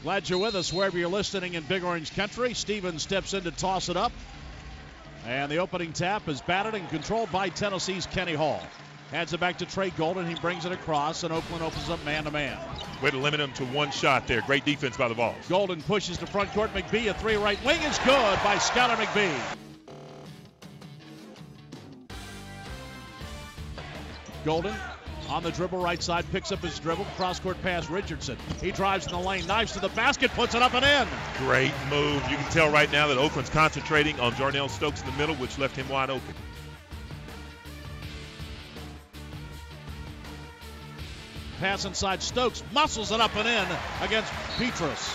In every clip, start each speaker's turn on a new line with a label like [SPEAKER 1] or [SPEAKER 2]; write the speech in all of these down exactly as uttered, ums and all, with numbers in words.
[SPEAKER 1] Glad you're with us wherever you're listening in Big Orange Country. Stevens steps in to toss it up. And the opening tap is batted and controlled by Tennessee's Kenny Hall. Hands it back to Trey Golden. He brings it across, and Oakland opens up man-to-man.
[SPEAKER 2] Way to limit him to one shot there. Great defense by the Vols.
[SPEAKER 1] Golden pushes to front court. McBee, a three right wing is good by Skylar McBee. Golden on the dribble, right side, picks up his dribble, cross-court pass, Richardson. He drives in the lane, knives to the basket, puts it up and in.
[SPEAKER 2] Great move. You can tell right now that Oakland's concentrating on Jarnell Stokes in the middle, which left him wide open.
[SPEAKER 1] Pass inside, Stokes muscles it up and in against Petrus.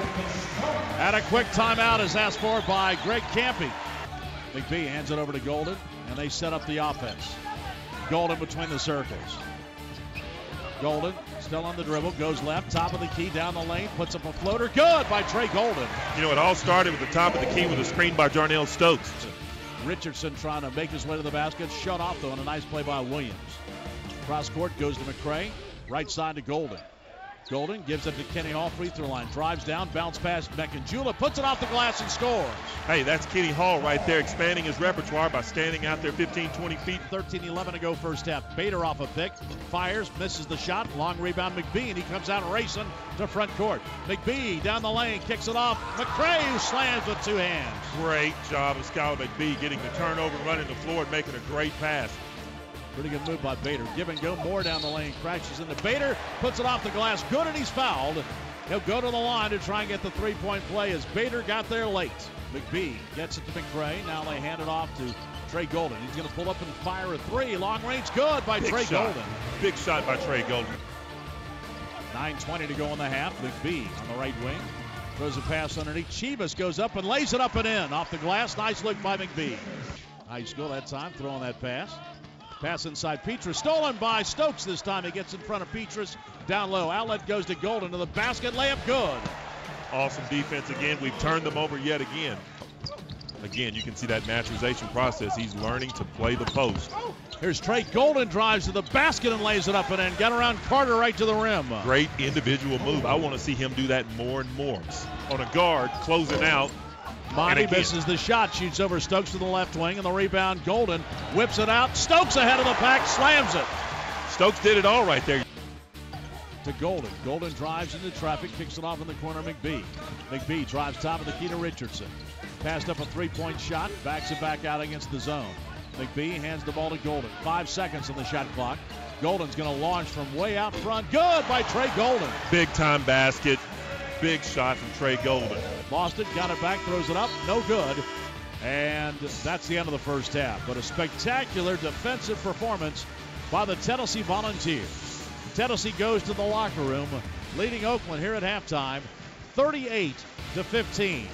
[SPEAKER 1] And a quick timeout is asked for by Greg Campy. McBee hands it over to Golden, and they set up the offense. Golden between the circles. Golden still on the dribble, goes left, top of the key, down the lane, puts up a floater. Good by Trey Golden.
[SPEAKER 2] You know, it all started with the top of the key with a screen by Jarnell Stokes.
[SPEAKER 1] Richardson trying to make his way to the basket, shut off though, and a nice play by Williams. Cross court goes to McCray, right side to Golden. Golden gives it to Kenny Hall, free throw line, drives down, bounce past Mekanjula, puts it off the glass and scores.
[SPEAKER 2] Hey, that's Kenny Hall right there, expanding his repertoire by standing out there fifteen, twenty feet.
[SPEAKER 1] thirteen eleven to go first half. Bader off a pick, fires, misses the shot, long rebound McBee, and he comes out racing to front court. McBee down the lane, kicks it off. McCray who slams with two hands.
[SPEAKER 2] Great job of Skylar McBee getting the turnover, running the floor, and making a great pass.
[SPEAKER 1] Pretty good move by Bader. Give and go more down the lane. Crashes into Bader. Puts it off the glass. Good, and he's fouled. He'll go to the line to try and get the three-point play as Bader got there late. McBee gets it to McCray. Now they hand it off to Trey Golden. He's going to pull up and fire a three. Long range good by
[SPEAKER 2] Big
[SPEAKER 1] Trey
[SPEAKER 2] shot.
[SPEAKER 1] Golden.
[SPEAKER 2] Big shot by Trey Golden.
[SPEAKER 1] nine twenty to go in the half. McBee on the right wing. Throws a pass underneath. Chivas goes up and lays it up and in. Off the glass. Nice look by McBee. High school that time throwing that pass. Pass inside Petrus, stolen by Stokes this time. He gets in front of Petrus, down low. Outlet goes to Golden to the basket, layup good.
[SPEAKER 2] Awesome defense again. We've turned them over yet again. Again, you can see that maturization process. He's learning to play the post.
[SPEAKER 1] Here's Trey Golden, drives to the basket and lays it up and in. Got around Carter right to the rim.
[SPEAKER 2] Great individual move. I want to see him do that more and more. On a guard, closing out.
[SPEAKER 1] Monty misses the shot, shoots over Stokes to the left wing, and the rebound, Golden whips it out. Stokes ahead of the pack, slams it.
[SPEAKER 2] Stokes did it all right there.
[SPEAKER 1] To Golden. Golden drives into traffic, kicks it off in the corner, McBee. McBee drives top of the key to Richardson. Passed up a three-point shot, backs it back out against the zone. McBee hands the ball to Golden. Five seconds on the shot clock. Golden's going to launch from way out front. Good by Trey Golden.
[SPEAKER 2] Big-time basket. Big shot from Trey Golden.
[SPEAKER 1] Boston got it back, throws it up, no good. And that's the end of the first half. But a spectacular defensive performance by the Tennessee Volunteers. Tennessee goes to the locker room, leading Oakland here at halftime, thirty-eight to fifteen.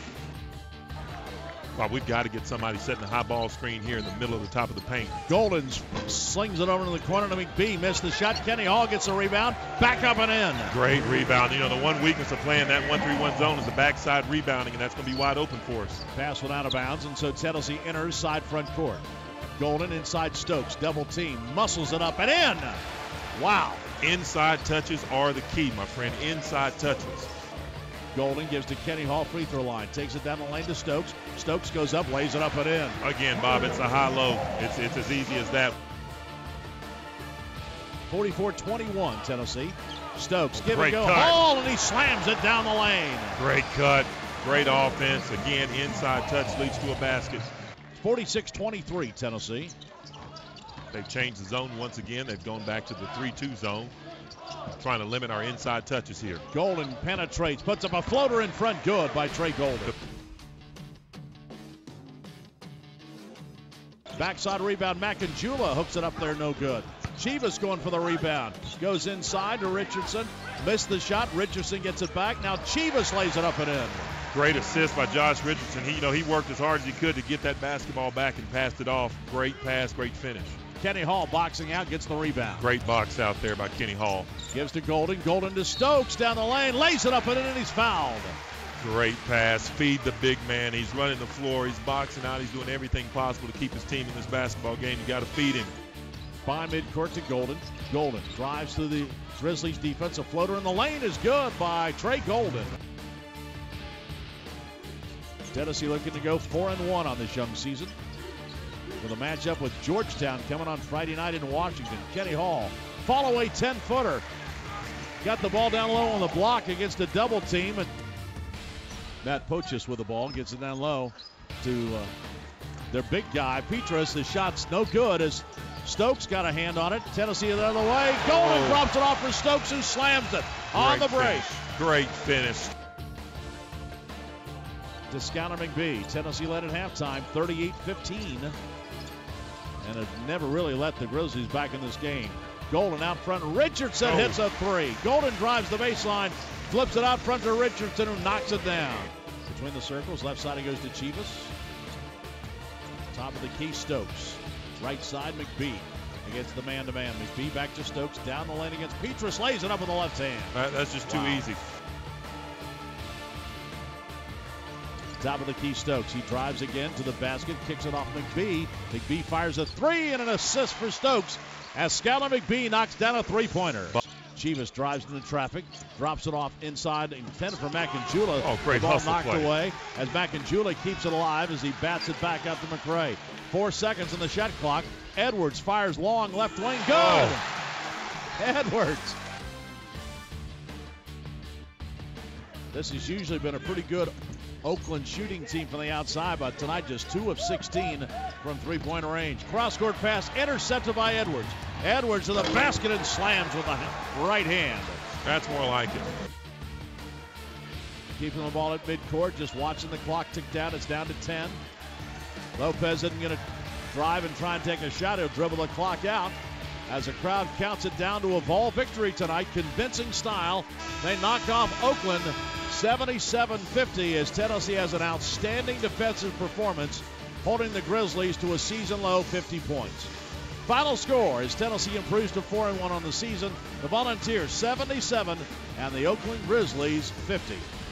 [SPEAKER 2] Well, we've got to get somebody setting a high ball screen here in the middle of the top of the paint.
[SPEAKER 1] Golden slings it over to the corner to McBee. Missed the shot. Kenny Hall gets a rebound. Back up and in.
[SPEAKER 2] Great rebound. You know, the one weakness of playing that one three one zone is the backside rebounding, and that's going to be wide open for us.
[SPEAKER 1] Pass went out of bounds, and so Tennessee enters side front court. Golden inside Stokes. Double team. Muscles it up and in. Wow.
[SPEAKER 2] Inside touches are the key, my friend. Inside touches.
[SPEAKER 1] Golden gives to Kenny Hall, free throw line. Takes it down the lane to Stokes. Stokes goes up, lays it up and in.
[SPEAKER 2] Again, Bob, it's a high-low. It's, it's as easy as that.
[SPEAKER 1] forty-four twenty-one, Tennessee. Stokes, give
[SPEAKER 2] Great
[SPEAKER 1] and go.
[SPEAKER 2] cut.
[SPEAKER 1] Hall, and he slams it down the lane.
[SPEAKER 2] Great cut. Great offense. Again, inside touch leads to a basket.
[SPEAKER 1] forty-six twenty-three, Tennessee.
[SPEAKER 2] They've changed the zone once again. They've gone back to the three two zone. Trying to limit our inside touches here.
[SPEAKER 1] Golden penetrates, puts up a floater in front. Good by Trey Golden. Backside rebound, Mekanjula hooks it up there, no good. Chivas going for the rebound. Goes inside to Richardson. Missed the shot. Richardson gets it back. Now Chivas lays it up and in.
[SPEAKER 2] Great assist by Josh Richardson. He, you know, he worked as hard as he could to get that basketball back and passed it off. Great pass, great finish.
[SPEAKER 1] Kenny Hall boxing out, gets the rebound.
[SPEAKER 2] Great box out there by Kenny Hall.
[SPEAKER 1] Gives to Golden. Golden to Stokes down the lane. Lays it up and in, and he's fouled.
[SPEAKER 2] Great pass. Feed the big man. He's running the floor. He's boxing out. He's doing everything possible to keep his team in this basketball game. You got to feed him.
[SPEAKER 1] By midcourt to Golden. Golden drives through the Grizzlies defense. A floater in the lane is good by Trey Golden. Tennessee looking to go four and one on this young season, with a matchup with Georgetown coming on Friday night in Washington. Kenny Hall, fall away ten footer. Got the ball down low on the block against a double team. And Matt Pochis with the ball gets it down low to uh, their big guy, Petrus. The shot's no good as Stokes got a hand on it. Tennessee the other way. Golden oh. drops it off for Stokes, who slams it on
[SPEAKER 2] Great
[SPEAKER 1] the break.
[SPEAKER 2] Finish. Great finish.
[SPEAKER 1] To Skylar McBee. Tennessee led at halftime, thirty-eight fifteen. And have never really let the Grizzlies back in this game. Golden out front. Richardson oh. hits a three. Golden drives the baseline, flips it out front to Richardson, who knocks it down. Between the circles, left side it goes to Chivas. Top of the key, Stokes. Right side, McBee against the man-to-man. McBee back to Stokes, down the lane against Petrus, lays it up with the left hand.
[SPEAKER 2] That, that's just wow. too easy.
[SPEAKER 1] Top of the key, Stokes. He drives again to the basket, kicks it off McBee. McBee fires a three and an assist for Stokes as Skylar McBee knocks down a three-pointer. Chivas drives into traffic, drops it off inside, intended for Macanjula.
[SPEAKER 2] Oh, great
[SPEAKER 1] the ball
[SPEAKER 2] hustle
[SPEAKER 1] knocked
[SPEAKER 2] play.
[SPEAKER 1] away as Macanjula keeps it alive as he bats it back out to McRae. Four seconds on the shot clock. Edwards fires long left wing. Good. Oh. Edwards. This has usually been a pretty good Oakland shooting team from the outside, but tonight just two of sixteen from three-point range. Cross-court pass intercepted by Edwards. Edwards to the basket and slams with the right hand.
[SPEAKER 2] That's more like it.
[SPEAKER 1] Keeping the ball at midcourt, just watching the clock tick down. It's down to ten. Lopez isn't going to drive and try and take a shot. He'll dribble the clock out as the crowd counts it down to a ball victory tonight. Convincing style. They knock off Oakland seventy-seven fifty as Tennessee has an outstanding defensive performance, holding the Grizzlies to a season-low fifty points. Final score as Tennessee improves to four and one on the season. The Volunteers seventy-seven and the Oakland Grizzlies fifty.